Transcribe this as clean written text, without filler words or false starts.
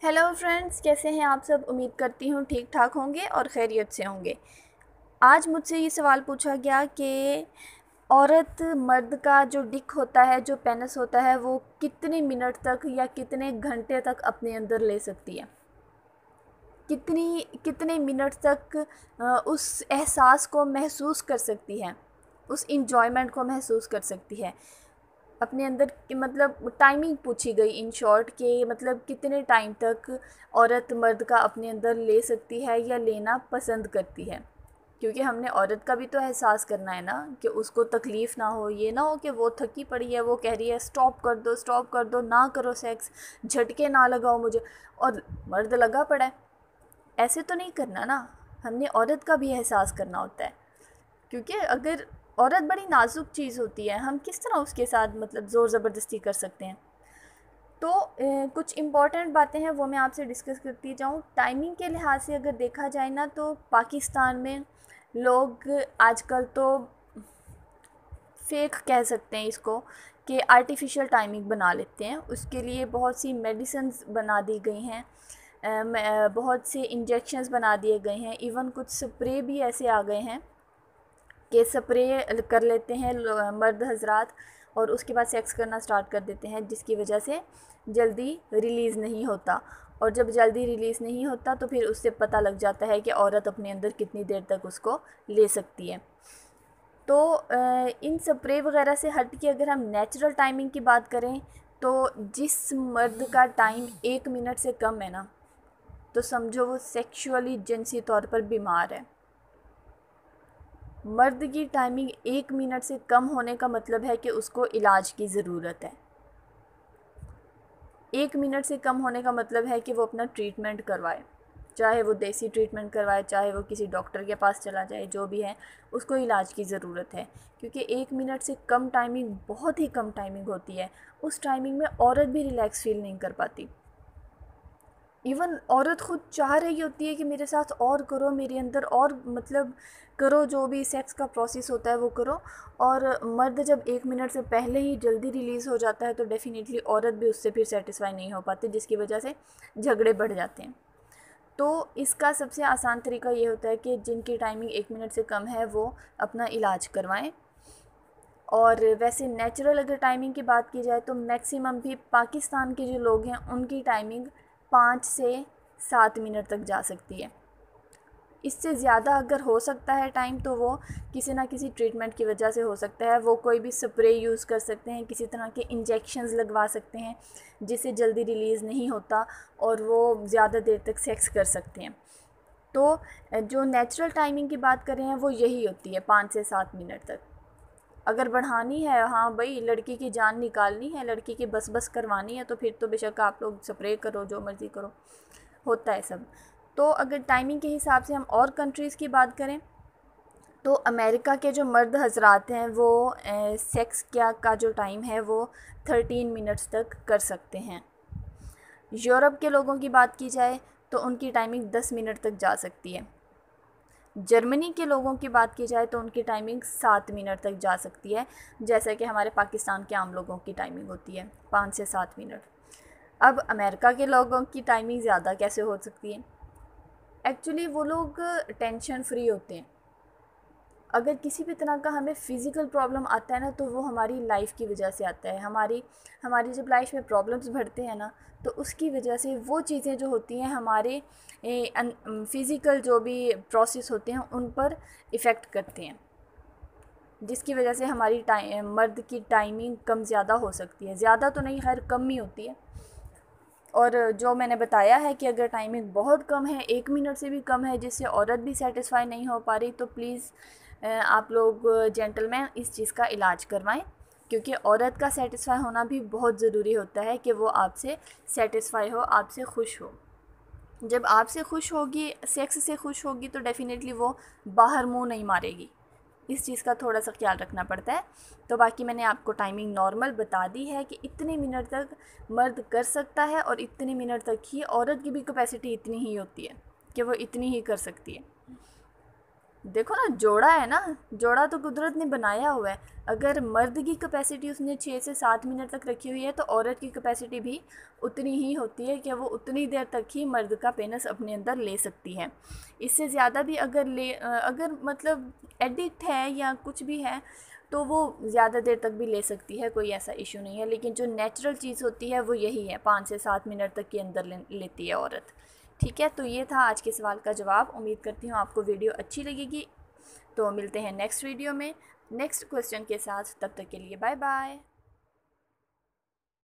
Hello friends, कैसे हैं आप सब। उम्मीद करती हूँ ठीक ठाक होंगे और खैरियत से होंगे। आज मुझसे ये सवाल पूछा गया कि औरत मर्द का जो डिक होता है, जो पेनिस होता है, वो कितने मिनट तक या कितने घंटे तक अपने अंदर ले सकती है। कितने मिनट तक उस एहसास को महसूस कर सकती है, उस इंजॉयमेंट को महसूस कर सकती है अपने अंदर मतलब टाइमिंग पूछी गई इन शॉर्ट के मतलब कितने टाइम तक औरत मर्द का अपने अंदर ले सकती है या लेना पसंद करती है। क्योंकि हमने औरत का भी तो एहसास करना है ना, कि उसको तकलीफ़ ना हो, ये ना हो कि वो थकी पड़ी है, वो कह रही है स्टॉप कर दो, ना करो सेक्स, झटके ना लगाओ मुझे, और मर्द लगा पड़ा है। ऐसे तो नहीं करना ना, हमने औरत का भी एहसास करना होता है। क्योंकि अगर औरत बड़ी नाजुक चीज़ होती है, हम किस तरह उसके साथ मतलब ज़ोर ज़बरदस्ती कर सकते हैं। तो कुछ इम्पॉर्टेंट बातें हैं वो मैं आपसे डिस्कस करती जाऊँ। टाइमिंग के लिहाज से अगर देखा जाए ना, तो पाकिस्तान में लोग आजकल तो फेक कह सकते हैं इसको, कि आर्टिफिशियल टाइमिंग बना लेते हैं। उसके लिए बहुत सी मेडिसिन्स बना दी गई हैं, बहुत से इंजेक्शंस बना दिए गए हैं, इवन कुछ स्प्रे भी ऐसे आ गए हैं कि स्प्रे कर लेते हैं मर्द हजरात, और उसके बाद सेक्स करना स्टार्ट कर देते हैं, जिसकी वजह से जल्दी रिलीज़ नहीं होता। और जब जल्दी रिलीज़ नहीं होता तो फिर उससे पता लग जाता है कि औरत अपने अंदर कितनी देर तक उसको ले सकती है। तो इन स्प्रे वगैरह से हट के अगर हम नेचुरल टाइमिंग की बात करें, तो जिस मर्द का टाइम 1 मिनट से कम है ना, तो समझो वो सेक्सुअली जिनसी तौर पर बीमार है। मर्द की टाइमिंग 1 मिनट से कम होने का मतलब है कि उसको इलाज की ज़रूरत है। 1 मिनट से कम होने का मतलब है कि वो अपना ट्रीटमेंट करवाए, चाहे वो देसी ट्रीटमेंट करवाए, चाहे वो किसी डॉक्टर के पास चला जाए, जो भी है उसको इलाज की ज़रूरत है। क्योंकि 1 मिनट से कम टाइमिंग बहुत ही कम टाइमिंग होती है। उस टाइमिंग में औरत भी रिलैक्स फील नहीं कर पाती। इवन औरत खुद चाह रही होती है कि मेरे साथ और करो, मेरे अंदर और मतलब करो, जो भी सेक्स का प्रोसेस होता है वो करो। और मर्द जब 1 मिनट से पहले ही जल्दी रिलीज़ हो जाता है, तो डेफ़िनेटली औरत भी उससे फिर सेटिस्फाई नहीं हो पाती, जिसकी वजह से झगड़े बढ़ जाते हैं। तो इसका सबसे आसान तरीका ये होता है कि जिनकी टाइमिंग 1 मिनट से कम है वो अपना इलाज करवाएं। और वैसे नेचुरल अगर टाइमिंग की बात की जाए, तो मैक्सिमम भी पाकिस्तान के जो लोग हैं उनकी टाइमिंग 5 से 7 मिनट तक जा सकती है। इससे ज़्यादा अगर हो सकता है टाइम, तो वो किसी ना किसी ट्रीटमेंट की वजह से हो सकता है। वो कोई भी स्प्रे यूज़ कर सकते हैं, किसी तरह के इंजेक्शंस लगवा सकते हैं जिससे जल्दी रिलीज़ नहीं होता और वो ज़्यादा देर तक सेक्स कर सकते हैं। तो जो नेचुरल टाइमिंग की बात कर रहे हैं वो यही होती है, 5 से 7 मिनट तक। अगर बढ़ानी है, हाँ भाई, लड़की की जान निकालनी है, लड़की की बस बस करवानी है, तो फिर तो बेशक आप लोग स्प्रे करो, जो मर्ज़ी करो, होता है सब। तो अगर टाइमिंग के हिसाब से हम और कंट्रीज़ की बात करें, तो अमेरिका के जो मर्द हजरात हैं वो सेक्स क्या का जो टाइम है वो 13 मिनट्स तक कर सकते हैं। यूरोप के लोगों की बात की जाए तो उनकी टाइमिंग 10 मिनट तक जा सकती है। जर्मनी के लोगों की बात की जाए तो उनकी टाइमिंग 7 मिनट तक जा सकती है, जैसे कि हमारे पाकिस्तान के आम लोगों की टाइमिंग होती है 5 से 7 मिनट। अब अमेरिका के लोगों की टाइमिंग ज़्यादा कैसे हो सकती है? एक्चुअली वो लोग टेंशन फ्री होते हैं। अगर किसी भी तरह का हमें फ़िज़िकल प्रॉब्लम आता है ना, तो वो हमारी लाइफ की वजह से आता है। हमारी हमारी जब लाइफ में प्रॉब्लम्स बढ़ते हैं ना, तो उसकी वजह से वो चीज़ें जो होती हैं हमारे फ़िज़िकल जो भी प्रोसेस होते हैं उन पर इफ़ेक्ट करते हैं, जिसकी वजह से हमारी मर्द की टाइमिंग कम ज़्यादा हो सकती है। ज़्यादा तो नहीं, खैर कम ही होती है। और जो मैंने बताया है कि अगर टाइमिंग बहुत कम है, 1 मिनट से भी कम है, जिससे औरत भी सेटिस्फाई नहीं हो पा रही, तो प्लीज़ आप लोग जेंटलमैन इस चीज़ का इलाज करवाएं। क्योंकि औरत का सेटिस्फाई होना भी बहुत ज़रूरी होता है, कि वो आपसे सेटिस्फाई हो, आपसे खुश हो। जब आपसे खुश होगी, सेक्स से खुश होगी, तो डेफ़िनेटली वो बाहर मुंह नहीं मारेगी। इस चीज़ का थोड़ा सा ख्याल रखना पड़ता है। तो बाकी मैंने आपको टाइमिंग नॉर्मल बता दी है कि इतने मिनट तक मर्द कर सकता है, और इतने मिनट तक ही औरत की भी कैपेसिटी इतनी ही होती है कि वो इतनी ही कर सकती है। देखो ना, जोड़ा है ना, जोड़ा तो कुदरत ने बनाया हुआ है। अगर मर्द की कैपेसिटी उसने 6 से 7 मिनट तक रखी हुई है, तो औरत की कैपेसिटी भी उतनी ही होती है कि वो उतनी देर तक ही मर्द का पेनिस अपने अंदर ले सकती है। इससे ज़्यादा भी अगर मतलब एडिक्ट है या कुछ भी है, तो वो ज़्यादा देर तक भी ले सकती है, कोई ऐसा इशू नहीं है। लेकिन जो नेचुरल चीज़ होती है वो यही है, 5 से 7 मिनट तक के अंदर लेती है औरत। ठीक है, तो ये था आज के सवाल का जवाब। उम्मीद करती हूँ आपको वीडियो अच्छी लगेगी। तो मिलते हैं नेक्स्ट वीडियो में नेक्स्ट क्वेश्चन के साथ। तब तक के लिए बाय बाय।